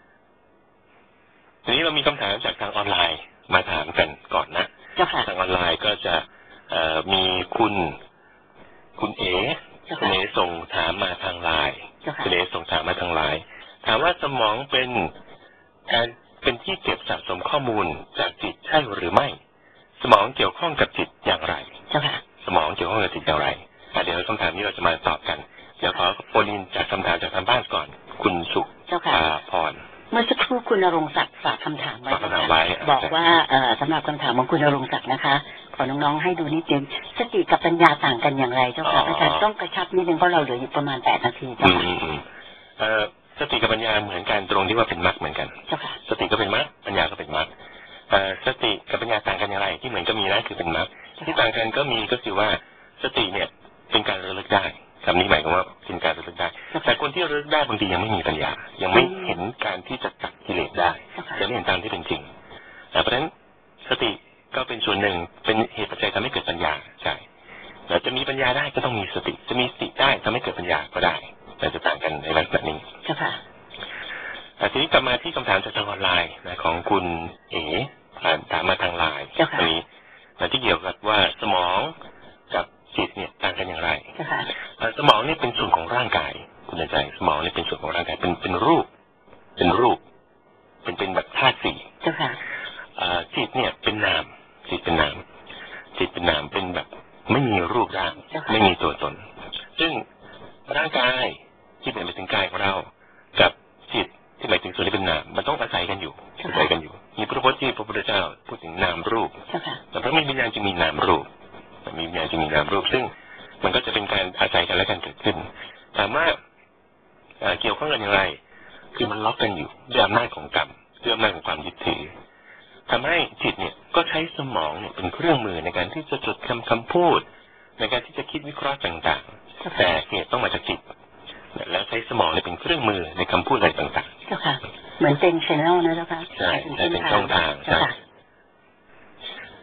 ทีนี้เรามีคำถามจากทางออนไลน์มาถามกันก่อนนะเจ้าค่ะทางออนไลน์ก็จะมีคุณคุณเอ๋คุณเอ๋ส่งถามมาทางไลน์คุณเอ๋ส่งถามมาทางไลน์ถามว่าสมองเป็นการเป็นที่เก็บสะสมข้อมูลจากจิตใช่หรือไม่สมองเกี่ยวข้องกับจิตอย่างไรสมองเกี่ยวข้องกับจิตอย่างไรเดี๋ยวคำถามนี้เราจะมาตอบกันเดี๋ยวขอโฟนอินจากคำถามจากทางบ้านก่อนคุณสุภาพรเมื่อสักครู่คุณณรงค์ศักดิ์ฝากคำถามไว้บอกว่าสำหรับคำถามของคุณณรงค์ศักดิ์นะคะขอน้องๆให้ดูนิดนึงสติกับปัญญาต่างกันอย่างไรเจ้าค่ะอาจารย์ต้องกระชับนิดนึงเพราะเราเหลืออยู่ประมาณแปดนาทีเจ้าค่ะสติกับปัญญาเหมือนกันตรงที่ว่าเป็นมรรคเหมือนกันสติก็เป็นมรรคปัญญาก็เป็นมรรคสติกับปัญญาต่างกันอย่างไรที่เหมือนก็มีนะคือเป็นมรรคที่ต่างกันก็มีก็คือว่าสติเนี่ยเป็นการระลึกได้คำนี้หมายความว่าเป็นการระลึกได้แต่คนที่ระลึกได้บางทียังไม่มีปัญญายังไม่เห็นการที่จะตัดกิเลสได้จะไม่เห็นตามที่เป็นจริงเพราะฉะนั้นสติก็เป็นส่วนหนึ่งเป็นเหตุปัจจัยทำให้เกิดปัญญาใช่แต่จะมีปัญญาได้ก็ต้องมีสติจะมีสติได้ทำให้เกิดปัญญาก็ได้แต่จะต่างกันในลักษณะนี้ค่ะทีนี้กลับมาที่คำถามจากทางออนไลน์นะของคุณเอ๋ถามมาทางไลน์อันนี้ที่เกี่ยวกับว่าสมองกับจิตเนี่ยต่างกันอย่างไรสมองนี่เป็นส่วนของร่างกายคุณใจสมองนี่เป็นส่วนของร่างกายเป็นเป็นรูปเป็นรูปเป็นเป็นแบบธาตุสี่จิตเนี่ยเป็นนามจิตเป็นนามจิตเป็นนามเป็นแบบไม่มีรูปร่างไม่มีตัวตนซึ่งร่างกายที่เป็นไปถึงกายของเรากับจิตที่หมายถึงส่วนที่เป็นนามมันต้องอาศัยกันอยู่อาศัยกันอยู่มีพระพุทธที่พระพุทธเจ้าพูดถึงนามรูปแต่พระมีวิญญาณจึงมีนามรูปมีวิญญาณจึงมีนามรูปซึ่งมันก็จะเป็นการอาศัยกันและกันเกิดขึ้นถามว่าเกี่ยวข้องกันอย่างไรคือมันล็อกกันอยู่ด้วยอำนาจของกรรมด้วยอำนาจของความยึดถือทำให้จิตเนี่ยก็ใช้สมองเนี่ยเป็นเครื่องมือในการที่จะจดคำคำพูดในการที่จะคิดวิเคราะห์ต่างๆแต่เหตุต้องมาจากจิตแล้วใช้สมองเนี่ยเป็นเครื่องมือในคำพูดอะไรต่างๆเจ้าค่ะเหมือนเป็น channel นะเจ้าค่ะใช่ใช่เป็นช่องทางใช่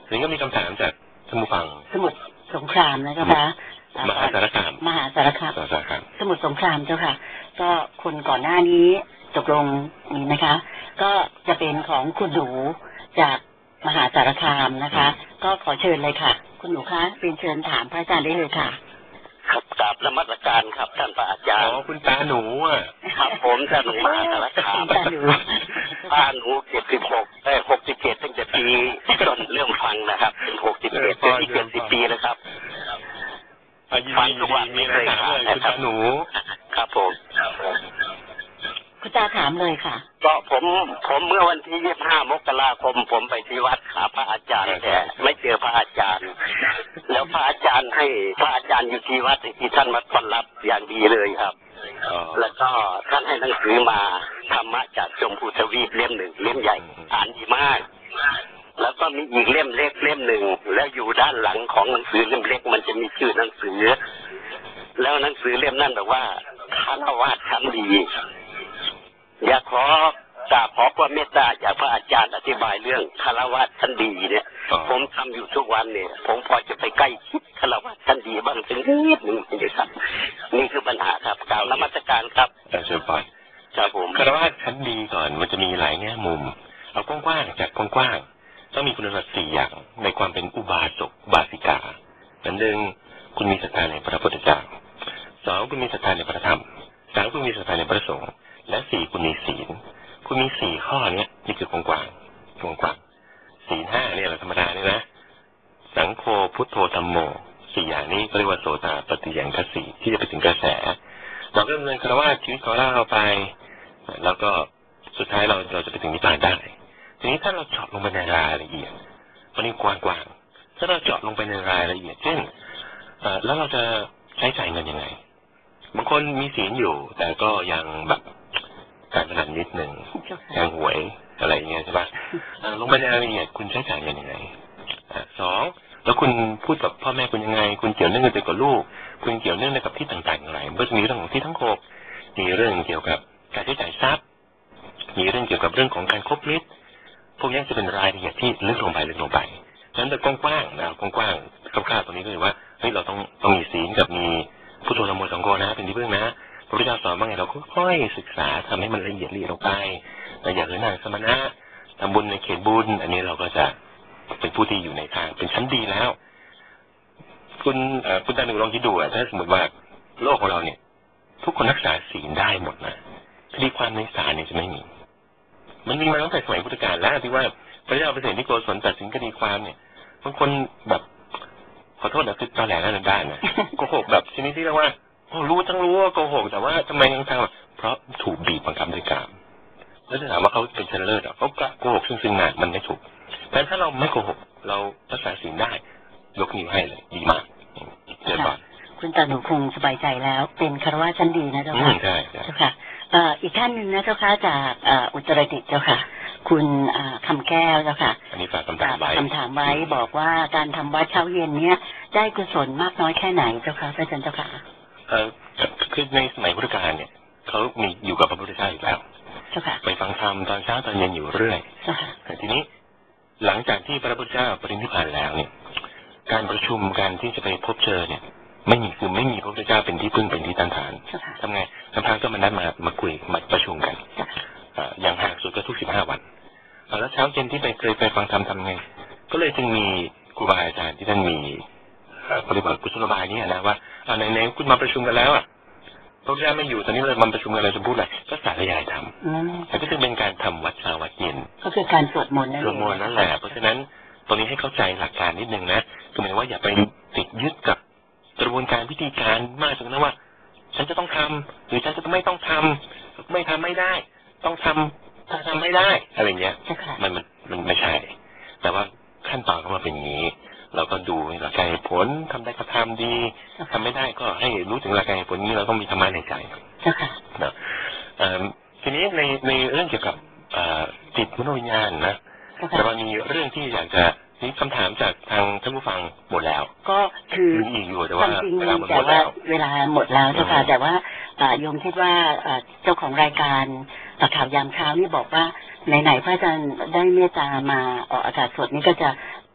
ทีนี้ก็มีคำถามจากท่านผู้ฟังสมุทรสงครามนะเจ้าค่ะมหาสารคามมหาสารคามสมุทรสงครามเจ้าค่ะก็คนก่อนหน้านี้ตกลงนี้นะคะก็จะเป็นของคุณหนูจากมหาสารคามนะคะก็ขอเชิญเลยค่ะคุณหนูคะเรียนเชิญถามพระอาจารย์ได้เลยค่ะครับกราบนมัสการครับท่านพระอาจารย์อ๋อคุณตาหนูอ่ะครับผมท่านหนูมหาสารคามตาหนูป้าหนูเจ็ดสิบหกเอ้หกสิบเจ็ดตั้งแต่ปีต้นเริ่มฟังนะครับเป็นหกสิบเจ็ดเป็นที่เจ็ดสิบปีแล้วครับฟังทุกวันไม่เคยขาดนะครับหนูครับผมคุณตาถามเลยค่ะก็ผมผมเมื่อวันที่ยี่สิบห้ามกราคมผมไปที่วัดหาพระอาจารย์แต่ไม่เจอพระอาจารย์แล้วพระอาจารย์ให้พระอาจารย์อยู่ที่วัดที่ท่านมาต้อนรับอย่างดีเลยครับแล้วก็ท่านให้หนังสือมาธรรมะจากชมพูทวีปเล่มหนึ่งเล่มใหญ่อ่านดีมากแล้วก็มีอีกเล่มเล็กเล่มหนึ่งแล้วอยู่ด้านหลังของหนังสือเล่มเล็กมันจะมีชื่อหนังสือแล้วหนังสือเล่มนั้นแบบว่าคารวะชั้นดีอยากขอกราบขอความเมตตาจากพระอาจารย์อธิบายเรื่องคารวะชั้นดีเนี่ยผมทำอยู่ทุกวันเนี่ยผมพอจะไปใกล้ชิดคารวะชั้นดีบ้างสักนิดหนึ่งนะครับนี่คือปัญหาครับกล่าวนมัสการครับอาจารย์ปอยครับผมคารวะชั้นดีก่อนมันจะมีหลายแง่มุมเอากว้างๆจากกว้างๆต้องมีคุณสมบัติสี่อย่างในความเป็นอุบาสกบาสิกาอันหนึ่งคุณมีศรัทธาในพระพุทธเจ้าสองคุณมีศรัทธาในพระธรรมสามคุณมีศรัทธาในพระสงฆ์และสี่คุณมีศีลคุณมีสี่ข้อเนี้ยนี่คือกว้างกว้างกว้างกว้างศีลห้าเนี่ยเราธรรมดาเนี่ยนะสังโฆพุทโธธัมโมสี่อย่างนี้ก็เรียกว่าโสตปฏิยังคสีที่จะไปถึงกระแสเราก็ดำเนินคารวะชีวิตของเราไปแล้วก็สุดท้ายเราเราจะไปถึงนิพพานได้ทีนี้ถ้าเราเจาะลงไปในรายละเอียดวันนี้กว้างกว้างถ้าเราเจาะลงไปในรายละเอียดเช่นแล้วเราจะใช้จ่ายเงินยังไงบางคนมีศีลอยู่แต่ก็ยังแบบการพนันนิดหนึ่งยังหวยอะไรเงี้ยใช่ปะลงไปในรายละเอียดคุณใช้จ่ายเงินยังไงสองแล้วคุณพูดกับพ่อแม่คุณยังไงคุณเกี่ยวเนื่องกับลูกคุณเกี่ยวเนื่องกับที่ต่างๆอะไรเมื่อมีเรื่องของที่ทั้งหกมีเรื่องเกี่ยวกับการใช้จ่ายทรัพย์มีเรื่องเกี่ยวกับเรื่องของการคบมิตรพวกนี้จะเป็นรายละเอียดที่ลึกลงไปลึกลงไปฉะนั้นแต่กว้างๆนะกว้างๆคร่าวๆตรงนี้ก็คือว่าเฮ้ยเราต้องต้องมีศีลกับมีพุทโธธัมโมสังโฆนะเป็นที่พึ่งนะพระพุทธเจ้าสอนว่าไงเราค่อยๆศึกษาทำให้มันละเอียดละเอียดลงไปแต่อย่าเลยนั่งสมณะทำบุญในเขตบุญอันนี้เราก็จะเป็นผู้ที่อยู่ในทางเป็นชั้นดีแล้วคุณคุณตาหนูลองคิดดูอ่ะถ้าสมมติว่าโลกของเราเนี่ยทุกคนรักษาศีลได้หมดนะคดีความในศาลเนี่ยจะไม่มีมันมีมาตั้งแต่สมัยพุทธกาลแล้วที่ว่าพระเจ้าเปรตที่โกศลตัดสินคดีความเนี่ยบางคนแบบขอโทษนะคือตอแหลนั่นได้นะโกหกแบบชนิดที่เรียกว่าโอ้รู้ทั้งรู้ว่าโกหกแต่ว่าทำไมยังทำเพราะถูกบีบบังคับด้วยกามแล้วจะถามว่าเขาเป็นชนเลิศอ่ะเขาโกหกซึ่งซึ่งหน้ามันไม่ถูกเพราะฉะนั้นถ้าเราไม่โกหกเรารักษาศีลได้ยกนิ้วให้เลยดีมากเยี่ยมมากคุณตาหนูคงสบายใจแล้วเป็นคารวะชั้นดีนะเจ้าค่ะใช่เจ้าค่ะอีกท่านหนึ่งนะเจ้าค่ะจากอุตรดิตถ์เจ้าค่ะคุณคำแก้วเจ้าค่ะอันนี้ฝากคำถามไว้คำถามไว้บอกว่าการทำวัดเช้าเย็นเนี้ยได้กุศลมากน้อยแค่ไหนเจ้าค่ะพระอาจารย์เจ้าค่ะเออคือในสมัยพุทธกาลเนี่ยเขามีอยู่กับพระพุทธเจ้าอยู่แล้วไปฟังธรรมตอนเช้าตอนเย็นอยู่เรื่อยแต่ทีนี้หลังจากที่พระพุทธเจ้าปรินิพพานแล้วเนี่ยการประชุมการที่จะไปพบเจอเนี่ยไม่มีคือไม่มีพระพุทธเจ้าเป็นที่พึ่งเป็นที่ตั้งฐานทำไงทำพานก็มานัดมามาคุยมาประชุมกันอย่างห่างสุดก็ทุกสิบห้าวันแล้วเช้าเย็นที่ไปเคยไปฟังธรรมทำไงก็เลยจึงมีครูบาอาจารย์ที่ท่านมีปฏิบัติกุศลบายนี่นะว่าในในคุณมาประชุมกันแล้วอ่ะพระพุทธเจ้าไม่อยู่ตอนนี้เรามาประชุมกันเราจะพูดอะไรก็สาธยายธรรมแต่ก็จึงเป็นการทำวัดเช้าวัดเย็นก็คือการสวดมนต์นั่นเองสวดมนต์นั่นแหละเพราะฉะนั้นตรงนี้ให้เข้าใจหลักการนิดนึงนะคือหมายว่าอย่าไปติดยึดกับกระบวนการวิธีการมากจนนะว่าฉันจะต้องทำหรือฉันจะไม่ต้องทำไม่ทำไม่ได้ต้องทำถ้าทำไม่ได้อะไรเงี้ยมันมันมันไม่ใช่แต่ว่าขั้นตอนก็มาเป็นอย่างนี้เราก็ดูหลักการเหตุผลทำได้ก็ทำดีทำไม่ได้ก็ให้รู้ถึงหลักการเหตุผลนี้เราต้องมีธรรมะในใจนะทีนี้ในในเรื่องเกี่ยวกับจิตมโนวิญญาณนะแต่ว่ามีเรื่องที่อยากจะนี่คำถามจากทางท่านผู้ฟังหมดแล้วก็คืออีกอยู่แต่ว่าเวลาหมดแล้วเวลาหมดแล้วเจ้าค่ะแต่ว่าโยมคิดว่าเจ้าของรายการข่าวยามเช้านี่บอกว่าไหนๆพระอาจารย์ได้เมตตามาออกอากาศสดนี่ก็จะ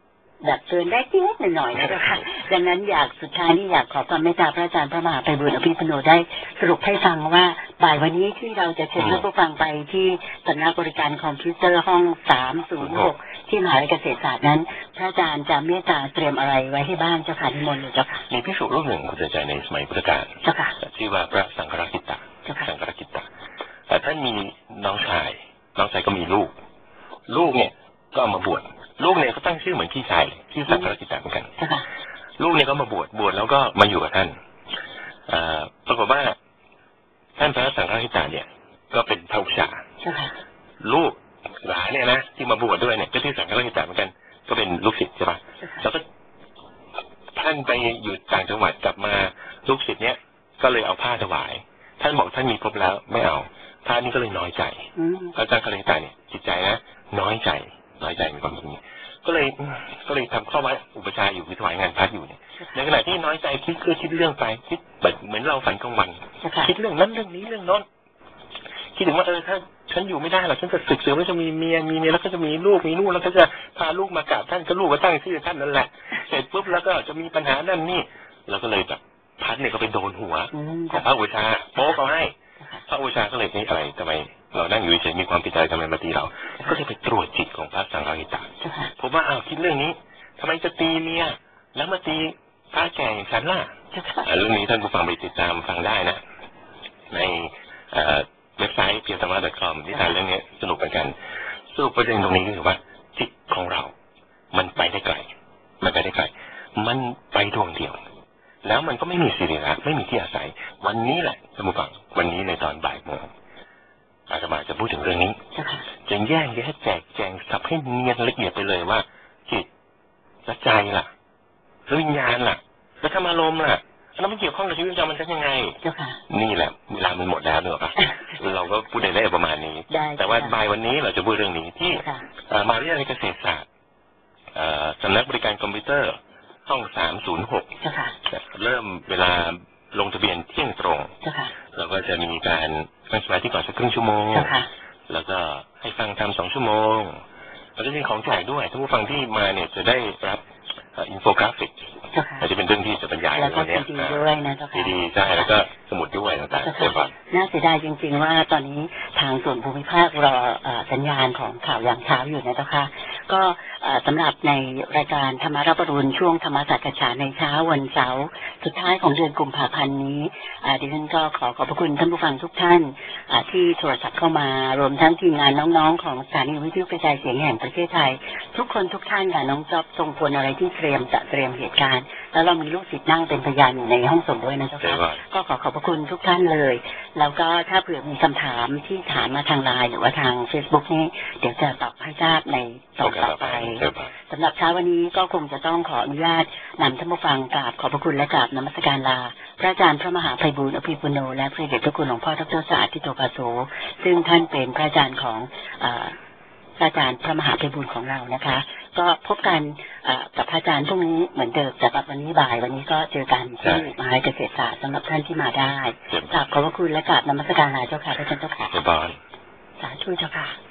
แบบเกินได้นิดหน่อยๆนะคะดังนั้นอยากสุดท้ายนี่อยากขอความเมตตาพระอาจารย์พระมหาไพบูลย์อภิปุโนได้สรุปให้ฟังว่าบ่ายวันนี้ที่เราจะเชิญท่านผู้ฟังไปที่สำนักบริการคอมพิวเตอร์ห้องสามศูนย์หกที่มหาวิทยาลัยเกษตรศาสตร์นั้นพระอาจารย์จะเมตตาเตรียมอะไรไว้ให้บ้างเจ้าค่ะนิมนต์เลยเจ้าค่ะมีภิกษุรูปหนึ่งคุณใจในสมัยพุทธกาลเจ้าค่ะชื่อว่าพระสังฆราคิตะสังฆราคิตะแต่ท่านมีน้องชายน้องชายก็มีลูกลูกเนี่ยก็เอามาบวชลูกเนี่ยก็ตั้งชื่อเหมือนพี่ชายชื่อสังฆราคิตะเหมือนกันลูกเนี่ยก็มาบวชบวชแล้วก็มาอยู่กับท่านปรากฏว่าท่านพระสังฆราคิตะเนี่ยก็เป็นพระอุปชาลูกหลานเนี่ยนะที่มาบวชด้วยเนี่ยก็ชื่อสังฆราคิตะเหมือนกันก็เป็นลูกศิษย์ใช่ปะแล้วก็ท่านไปอยู่ต่างจังหวัดกลับมาลูกศิษย์เนี่ยก็เลยเอาผ้าถวายท่านบอกท่านมีครบแล้วไม่เอาพระนี่ก็เลยน้อยใจพระสังฆราคิตะเนี่ยจิตใจนะน้อยใจน้อยใจมีความคิดนี้ก็เลยก็เลยทำข้อวัดอุปชาอยู่วิถวายงานพัดอยู่เนี่ยในขณะที่น้อยใจคิดคือคิดเรื่องไปคิดแบบเหมือนเราฝันกลางวันคิดเรื่องนั้นเรื่องนี้เรื่องโน้นคิดถึงว่าเออถ้าฉันอยู่ไม่ได้หรอกฉันจะศึกเสือแล้วจะมีเมียมีเมียแล้วก็จะมีลูกมีลูกแล้วก็จะพาลูกมากราบท่านก็ลูกก็ตั้งชื่อท่านนั่นแหละเสร็จปุ๊บแล้วก็จะมีปัญหานั่นนี่แล้วก็เลยแบบพัดเนี่ยก็ไปโดนหัวของพระอุปชาโป๊ะเขาให้พระอุปชาก็เลยนี่อะไรทำไมเรานั่งอยู่เฉยมีความติดใจทำไมมาตีเราก็เลยไปตรวจจิตของพระสังฆราคิตะผมว่าอ้าวคิดเรื่องนี้ทำไมจะตีเมียแล้วมาตีพระแก่อย่างฉันล่ะเรื่องนี้ท่านผู้ฟังไปติดตามฟังได้นะในเว็บไซต์ เพียรธรรมะ ดอท คอม ที่ทานเรื่องนี้สนุกเหมือนกันสรุปประเด็นตรงนี้ก็คือว่าจิตของเรามันไปได้ไกลมันไปได้ไกลมันไปดวงเดียวแล้วมันก็ไม่มีสิริระไม่มีที่อาศัยวันนี้แหละท่านผู้ฟังวันนี้ในตอนบ่ายโมงอาตมาจะพูดถึงเรื่องนี้จะแยกแยะแจกแจงสับให้เนียนละเอียดไปเลยว่าจิตและใจล่ะแล้ววิญญาณล่ะแล้วธรรมารมณ์ล่ะแล้วมันเกี่ยวข้องกับชีวิตประจำวันยังไงนี่แหละเวลามันหมดแล้วเนอะปะเราก็พูดได้ประมาณนี้แต่ว่าบ่ายวันนี้เราจะพูดเรื่องนี้ที่มหาวิทยาลัยเกษตรศาสตร์สำนักบริการคอมพิวเตอร์ห้องสามศูนย์หกเริ่มเวลาลงทะเบียนเที่ยงตรงเราก็จะมีการฟังสมาธิก่อนสักครึ่งชั่วโมงแล้วก็ให้ฟังทำสองชั่วโมงแล้วก็มีของแจกด้วยท่านผู้ฟังที่มาเนี่ยจะได้รับอินโฟกราฟิกอาจจะเป็นเรื่องที่จะบรรยายในวันนี้ดีด้วยนะเจ้าค่ะดีใช่แล้วก็สมุดด้วยต่างๆเต็มไปน่าเสียดายจริงๆว่าตอนนี้ทางส่วนภูมิภาครอสัญญาณของข่าวยามเช้าอยู่นะเจ้าค่ะก็สำหรับในรายการธรรมารับอรุณช่วงธรรมสัจจาในเช้าวันเสาร์สุดท้ายของเดือนกุมภาพันธ์นี้ดิฉันก็ขอขอบพระคุณท่านผู้ฟังทุกท่านที่โทรศัพท์เข้ามารวมทั้งทีมงานน้องๆของสถานีวิทยุกระจายเสียงแห่งประเทศไทยทุกคนทุกท่านค่ะน้องจ๊อบทรงพลอะไรที่เตรียมจะเตรียมเหตุการณ์แล้วเรามีลูกศิษย์นั่งเป็นพยานอยู่ในห้องส่งด้วยนะเจ้าค่ะก็ขอขอบพระคุณทุกท่านเลยแล้วก็ถ้าเผื่อมีคำถามที่ถามมาทางไลน์หรือว่าทาง Facebook นี้เดี๋ยวจะตอบให้ทราบในต่อต่อไปสำหรับเช้าวันนี้ก็คงจะต้องขออนุญาตนำท่านผู้ฟังกราบขอบพระคุณและกราบนมัสการลาพระอาจารย์พระมหาไพบูลย์อภิปุโนและพระเดชพระคุณหลวงพ่อดร.สะอาดทิโตภาโสซึ่งท่านเป็นพระอาจารย์ของพระอาจารย์พระมหาไพบูลย์ของเรานะคะก็พบกันกับพระอาจารย์พรุ่งนี้เหมือนเดิมแต่วันนี้บ่ายวันนี้ก็เจอกันที่มหาวิทยาลัยเกษตรศาสตร์สำหรับท่านที่มาได้กราบขอบพระคุณและกราบนมัสการลาเจ้าค่ะพระอาจารย์เจ้าค่ะสาธุเจ้าค่ะ